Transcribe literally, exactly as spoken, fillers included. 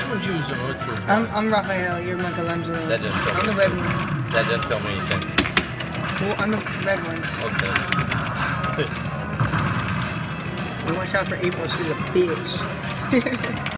one's using which one's I'm, I'm Raphael, you're Michelangelo. That didn't tell I'm me. the red one. That didn't tell me anything. Well, I'm the red one. Okay. And watch out for April, she's a bitch.